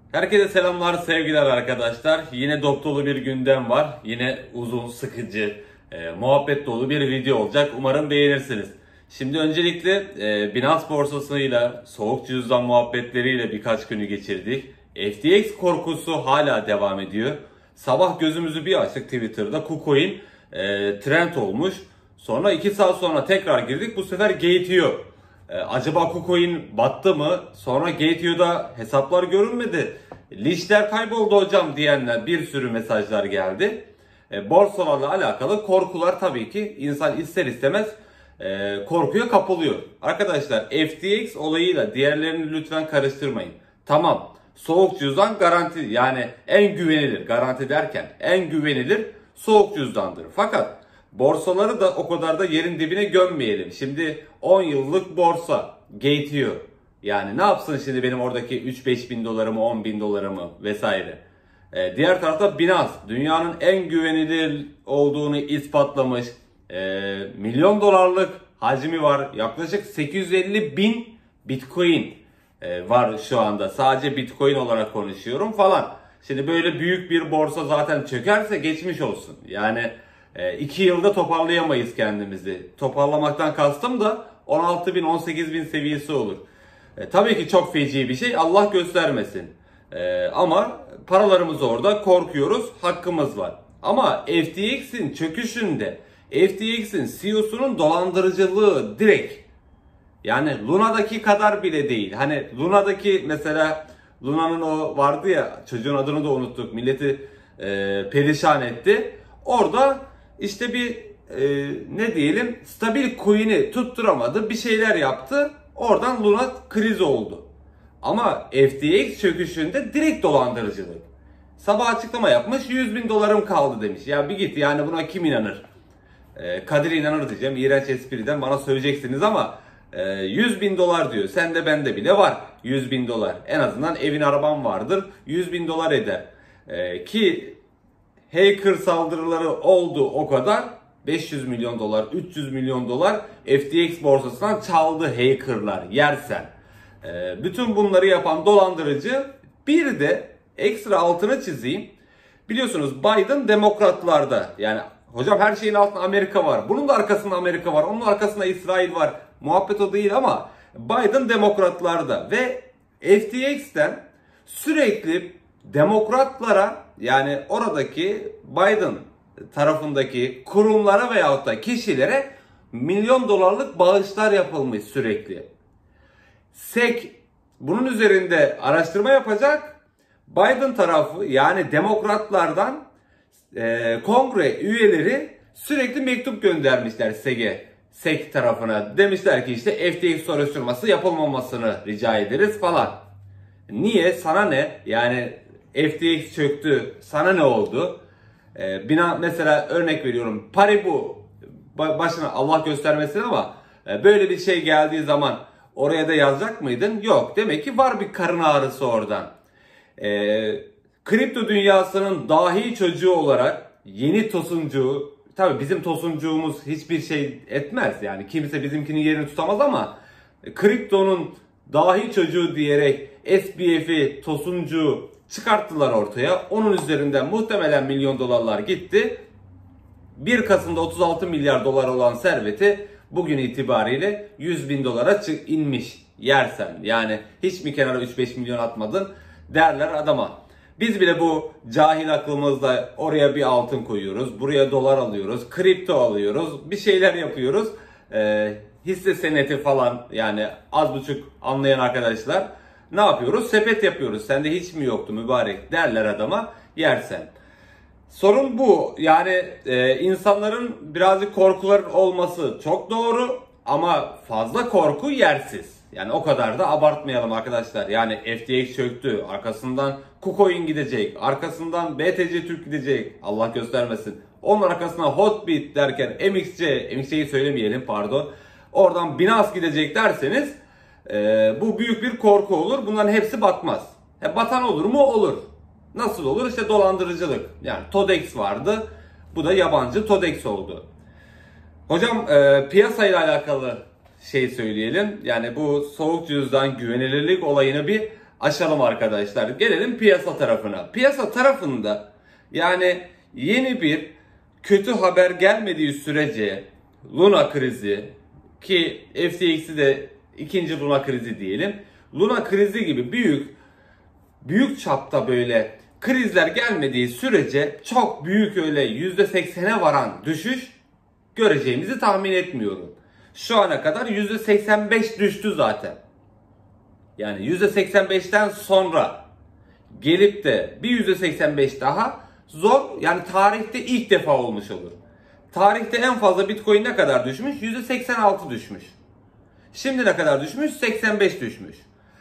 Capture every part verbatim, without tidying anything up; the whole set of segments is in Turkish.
Herkese selamlar, sevgiler arkadaşlar. Yine dop dolu bir gündem var. Yine uzun, sıkıcı, e, muhabbet dolu bir video olacak. Umarım beğenirsiniz. Şimdi öncelikle e, Binance borsasıyla, soğuk cüzdan muhabbetleriyle birkaç günü geçirdik. F T X korkusu hala devam ediyor. Sabah gözümüzü bir açtık Twitter'da KuCoin e, trend olmuş. Sonra iki saat sonra tekrar girdik. Bu sefer Gate.io. Ee, acaba KuCoin battı mı? Sonra Gate.io'da hesaplar görünmedi. Lişler kayboldu hocam diyenler, bir sürü mesajlar geldi. E, borsalarla alakalı korkular tabii ki insan ister istemez e, korkuya kapılıyor. Arkadaşlar F T X olayıyla diğerlerini lütfen karıştırmayın. Tamam, soğuk cüzdan garanti, yani en güvenilir, garanti derken en güvenilir soğuk cüzdandır. Fakat borsaları da o kadar da yerin dibine gömmeyelim. Şimdi on yıllık borsa Gate.io. Yani ne yapsın şimdi benim oradaki üç beş bin dolarımı, on bin dolarımı vesaire. Ee, diğer tarafta Binance. Dünyanın en güvenilir olduğunu ispatlamış. Ee, milyon dolarlık hacmi var. Yaklaşık sekiz yüz elli bin Bitcoin e, var şu anda. Sadece Bitcoin olarak konuşuyorum falan. Şimdi böyle büyük bir borsa zaten çökerse geçmiş olsun. Yani iki yılda toparlayamayız kendimizi. Toparlamaktan kastım da on altı bin on sekiz bin seviyesi olur. E, tabii ki çok feci bir şey, Allah göstermesin. E, ama paralarımız orada, korkuyoruz, hakkımız var. Ama F T X'in çöküşünde F T X'in C E O'sunun dolandırıcılığı direkt, yani Luna'daki kadar bile değil. Hani Luna'daki mesela, Luna'nın o vardı ya, çocuğun adını da unuttuk, milleti e, perişan etti. Orada işte bir e, ne diyelim, stabil coin'i tutturamadı, bir şeyler yaptı. Oradan Luna kriz oldu. Ama F T X çöküşünde direkt dolandırıcılık. Sabah açıklama yapmış, yüz bin dolarım kaldı demiş. Ya bir git, yani buna kim inanır? E, Kadir inanır diyeceğim, iğrenç espriden bana söyleyeceksiniz ama e, yüz bin dolar diyor. Sende bende bile var yüz bin dolar. En azından evin, araban vardır, yüz bin dolar eder. E, ki hacker saldırıları oldu o kadar. beş yüz milyon dolar, üç yüz milyon dolar F T X borsasından çaldı hackerlar yersen. Ee, bütün bunları yapan dolandırıcı. Bir de ekstra altını çizeyim. Biliyorsunuz Biden demokratlarda. Yani hocam her şeyin altında Amerika var. Bunun da arkasında Amerika var. Onun arkasında İsrail var. Muhabbet o değil ama Biden demokratlarda. Ve F T X'ten sürekli demokratlara, yani oradaki Biden tarafındaki kurumlara veyahut da kişilere milyon dolarlık bağışlar yapılmış sürekli. S E C bunun üzerinde araştırma yapacak. Biden tarafı, yani demokratlardan e, kongre üyeleri sürekli mektup göndermişler S E C'e. S E C tarafına. Demişler ki işte F T X soruşturması yapılmamasını rica ederiz falan. Niye? Sana ne? Yani F T X çöktü, sana ne oldu? Ee, bina mesela, örnek veriyorum, Paribu başına Allah göstermesin ama e, böyle bir şey geldiği zaman oraya da yazacak mıydın? Yok. Demek ki var bir karın ağrısı oradan. Ee, kripto dünyasının dahi çocuğu olarak yeni tosuncuğu, tabi bizim tosuncuğumuz hiçbir şey etmez, yani kimse bizimkinin yerini tutamaz ama e, kriptonun dahi çocuğu diyerek S B F'i, tosuncuğu çıkarttılar ortaya. Onun üzerinden muhtemelen milyon dolarlar gitti. bir Kasım'da otuz altı milyar dolar olan serveti bugün itibariyle yüz bin dolara inmiş yersen. Yani hiç mi kenara üç beş milyon atmadın derler adama. Biz bile bu cahil aklımızla oraya bir altın koyuyoruz, buraya dolar alıyoruz, kripto alıyoruz, bir şeyler yapıyoruz. Ee, hisse seneti falan, yani az buçuk anlayan arkadaşlar. Ne yapıyoruz? Sepet yapıyoruz. Sende hiç mi yoktu mübarek derler adama, yersen. Sorun bu. Yani e, insanların birazcık korkuların olması çok doğru ama fazla korku yersiz. Yani o kadar da abartmayalım arkadaşlar. Yani F T X çöktü, arkasından KuCoin gidecek, arkasından B T C Türk gidecek, Allah göstermesin. Onun arkasına Hotbit derken M X C, M X C'yi söylemeyelim pardon. Oradan Binance gidecek derseniz Ee, bu büyük bir korku olur. Bunların hepsi batmaz. He, batan olur mu? Olur. Nasıl olur? İşte dolandırıcılık. Yani Todex vardı. Bu da yabancı Todex oldu. Hocam e, piyasayla alakalı şey söyleyelim. Yani bu soğuk cüzdan güvenilirlik olayını bir aşalım arkadaşlar. Gelelim piyasa tarafına. Piyasa tarafında yani yeni bir kötü haber gelmediği sürece Luna krizi, ki F T X'i de ikinci Luna krizi diyelim. Luna krizi gibi büyük büyük çapta böyle krizler gelmediği sürece çok büyük öyle yüzde seksene varan düşüş göreceğimizi tahmin etmiyorum. Şu ana kadar yüzde seksen beş düştü zaten. Yani yüzde seksen beşten sonra gelip de bir yüzde seksen beş daha zor. Yani tarihte ilk defa olmuş olur. Tarihte en fazla Bitcoin ne kadar düşmüş? yüzde seksen altı düşmüş. Şimdi ne kadar düşmüş? seksen beş düşmüş.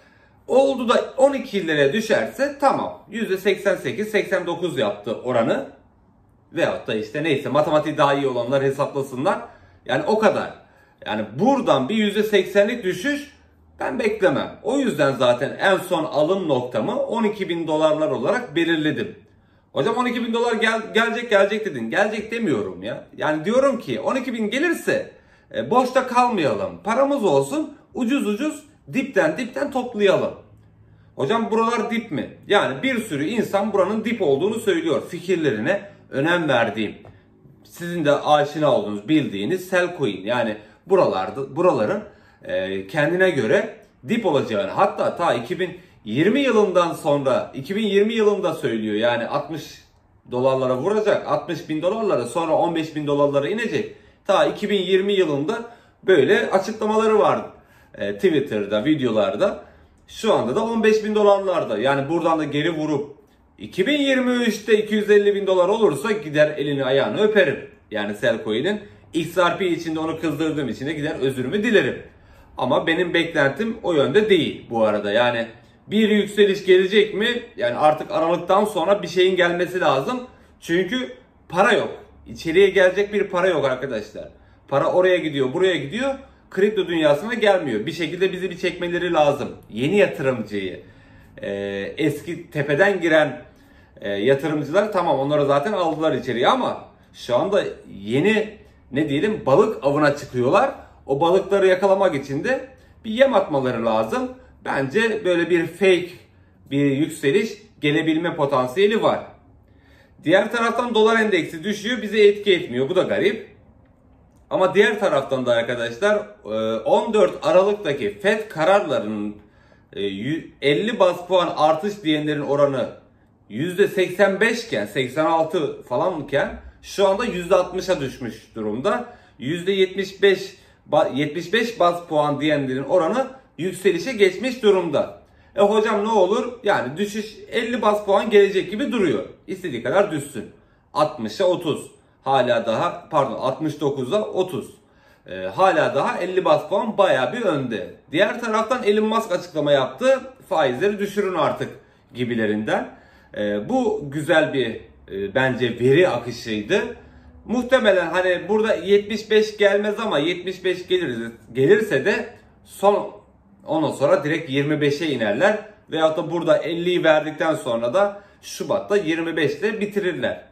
Oldu da on iki liraya düşerse tamam. yüzde seksen sekiz seksen dokuz yaptı oranı. Veyahut da işte neyse, matematiği daha iyi olanlar hesaplasınlar. Yani o kadar. Yani buradan bir yüzde seksenlik düşüş ben beklemem. O yüzden zaten en son alım noktamı on iki bin dolarlar olarak belirledim. Hocam on iki bin dolar gel, gelecek gelecek dedin. Gelecek demiyorum ya. Yani diyorum ki on iki bin gelirse e, boşta kalmayalım. Paramız olsun, ucuz ucuz dipten dipten toplayalım. Hocam buralar dip mi? Yani bir sürü insan buranın dip olduğunu söylüyor. Fikirlerine önem verdiğim, sizin de aşina olduğunuz, bildiğiniz Cellcoin. Yani buralarda buraların e, kendine göre dip olacağını, hatta ta iki bin yirmi yılından sonra iki bin yirmi yılında söylüyor. Yani altmış dolarlara vuracak, altmış bin dolarlara, sonra on beş bin dolarlara inecek. Ta iki bin yirmi yılında böyle açıklamaları vardı e, Twitter'da, videolarda. Şu anda da on beş bin dolarlarda. Yani buradan da geri vurup iki bin yirmi üçte iki yüz elli bin dolar olursa gider elini ayağını öperim. Yani Cellcoin'in X R P içinde onu kızdırdığım için de gider özürümü dilerim. Ama benim beklentim o yönde değil bu arada. Yani bir yükseliş gelecek mi? Yani artık Aralık'tan sonra bir şeyin gelmesi lazım. Çünkü para yok. İçeriye gelecek bir para yok arkadaşlar. Para oraya gidiyor, buraya gidiyor. Kripto dünyasına gelmiyor. Bir şekilde bizi bir çekmeleri lazım. Yeni yatırımcıyı, e, eski tepeden giren e, yatırımcılar tamam, onları zaten aldılar içeriye, ama şu anda yeni ne diyelim balık avına çıkıyorlar. O balıkları yakalamak için de bir yem atmaları lazım. Bence böyle bir fake bir yükseliş gelebilme potansiyeli var. Diğer taraftan dolar endeksi düşüyor, bize etki etmiyor. Bu da garip. Ama diğer taraftan da arkadaşlar on dört Aralık'taki Fed kararlarının elli baz puan artış diyenlerin oranı yüzde seksen beş iken, seksen altı falanken şu anda yüzde altmışa düşmüş durumda. yüzde yetmiş beş yetmiş beş baz puan diyenlerin oranı yükselişe geçmiş durumda. E hocam ne olur? Yani düşüş elli baz puan gelecek gibi duruyor. İstediği kadar düşsün. altmışa otuz. Hala daha pardon altmış dokuza otuz. Ee, hala daha elli baz puan bayağı bir önde. Diğer taraftan Elon Musk açıklama yaptı. Faizleri düşürün artık gibilerinden. Ee, bu güzel bir e, bence veri akışıydı. Muhtemelen hani burada yetmiş beş gelmez ama yetmiş beş gelir, gelirse de son ondan sonra direkt yirmi beşe inerler. Veyahut da burada elliyi verdikten sonra da Şubat'ta yirmi beşte bitirirler.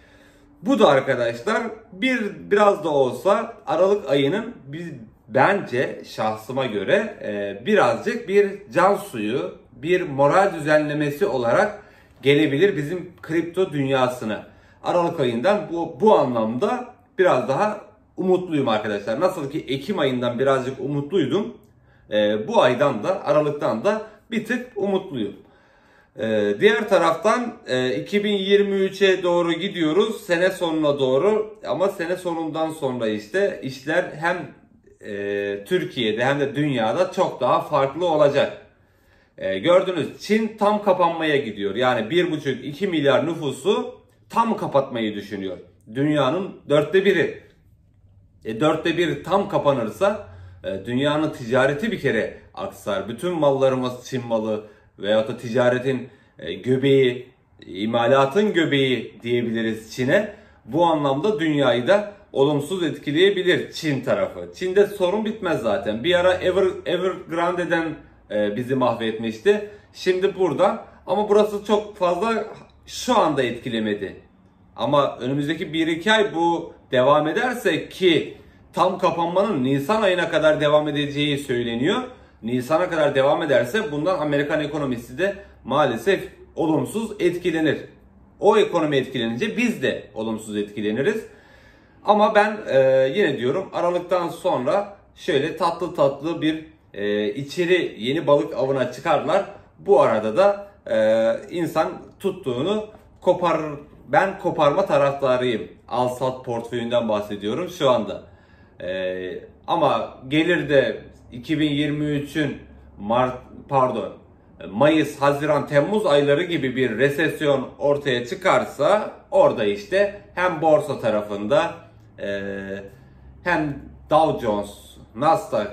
Bu da arkadaşlar bir biraz da olsa Aralık ayının biz, bence şahsıma göre e, birazcık bir can suyu, bir moral düzenlemesi olarak gelebilir bizim kripto dünyasına. Aralık ayından bu, bu anlamda biraz daha umutluyum arkadaşlar. Nasıl ki Ekim ayından birazcık umutluydum, e, bu aydan da Aralık'tan da bir tık umutluyum. Ee, diğer taraftan e, iki bin yirmi üçe doğru gidiyoruz, sene sonuna doğru, ama sene sonundan sonra işte işler hem e, Türkiye'de hem de dünyada çok daha farklı olacak. E, gördünüz, Çin tam kapanmaya gidiyor. Yani bir buçuk iki milyar nüfusu tam kapatmayı düşünüyor. Dünyanın dörtte biri. E, dörtte biri tam kapanırsa e, dünyanın ticareti bir kere aksar. Bütün mallarımız Çin malı veyahut da ticaretin e, göbeği, imalatın göbeği diyebiliriz Çin'e. Bu anlamda dünyayı da olumsuz etkileyebilir Çin tarafı. Çin'de sorun bitmez zaten. Bir ara Ever, Evergrande'den e, bizi mahvetmişti. Şimdi burada, ama burası çok fazla şu anda etkilemedi. Ama önümüzdeki bir iki ay bu devam ederse, ki tam kapanmanın Nisan ayına kadar devam edeceği söyleniyor. Nisan'a kadar devam ederse bundan Amerikan ekonomisi de maalesef olumsuz etkilenir. O ekonomi etkilenince biz de olumsuz etkileniriz. Ama ben e, yine diyorum Aralık'tan sonra şöyle tatlı tatlı bir e, içeri yeni balık avına çıkarlar. Bu arada da e, insan tuttuğunu kopar, ben koparma taraftarıyım. Al sat portföyünden bahsediyorum şu anda. E, ama gelir de iki bin yirmi üçün Mart pardon Mayıs, Haziran, Temmuz ayları gibi bir resesyon ortaya çıkarsa orada işte hem borsa tarafında e, hem Dow Jones, Nasdaq,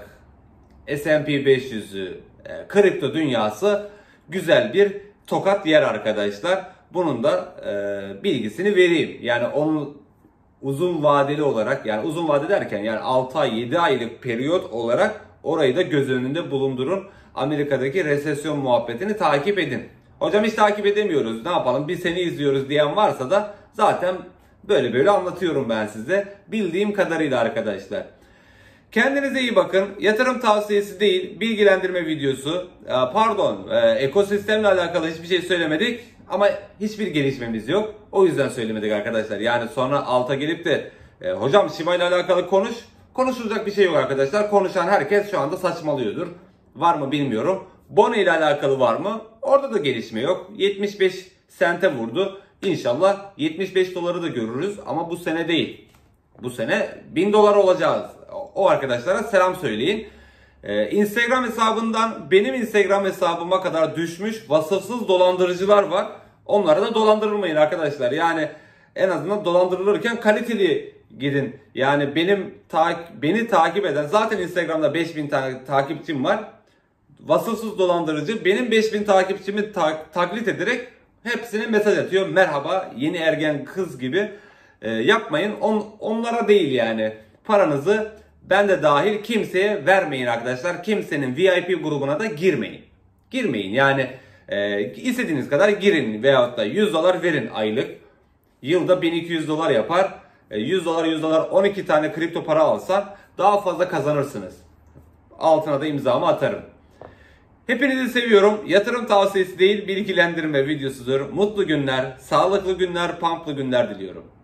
S and P beş yüzü, e, kripto dünyası güzel bir tokat yer arkadaşlar. Bunun da e, bilgisini vereyim. Yani onun uzun vadeli olarak, yani uzun vade derken yani altı ay yedi aylık periyot olarak orayı da göz önünde bulundurun. Amerika'daki resesyon muhabbetini takip edin. Hocam hiç takip edemiyoruz, ne yapalım, bir seni izliyoruz diyen varsa da zaten böyle böyle anlatıyorum ben size. Bildiğim kadarıyla arkadaşlar. Kendinize iyi bakın. Yatırım tavsiyesi değil, bilgilendirme videosu. Pardon, ekosistemle alakalı hiçbir şey söylemedik ama hiçbir gelişmemiz yok. O yüzden söylemedik arkadaşlar. Yani sonra alta gelip de hocam Shiba ile alakalı konuş. Konuşulacak bir şey yok arkadaşlar. Konuşan herkes şu anda saçmalıyordur. Var mı bilmiyorum. Bono ile alakalı var mı? Orada da gelişme yok. yetmiş beş sente vurdu. İnşallah yetmiş beş doları da görürüz ama bu sene değil. Bu sene bin dolar olacağız. O arkadaşlara selam söyleyin. Ee, Instagram hesabından benim Instagram hesabıma kadar düşmüş vasıfsız dolandırıcılar var. Onlara da dolandırılmayın arkadaşlar. Yani en azından dolandırılırken kaliteli gidin. Yani benim ta beni takip eden, zaten Instagram'da beş bin tane takipçim var. Vasıfsız dolandırıcı benim beş bin takipçimi ta taklit ederek hepsine mesaj atıyor. Merhaba yeni ergen kız gibi. E, yapmayın. On, onlara değil yani. Paranızı ben de dahil kimseye vermeyin arkadaşlar. Kimsenin V I P grubuna da girmeyin. Girmeyin yani e, istediğiniz kadar girin veyahut da yüz dolar verin aylık. Yılda bin iki yüz dolar yapar. E, yüz dolar yüz dolar on iki tane kripto para alsan daha fazla kazanırsınız. Altına da imzamı atarım. Hepinizi seviyorum. Yatırım tavsiyesi değil, bilgilendirme videosudur. Mutlu günler, sağlıklı günler, pamplı günler diliyorum.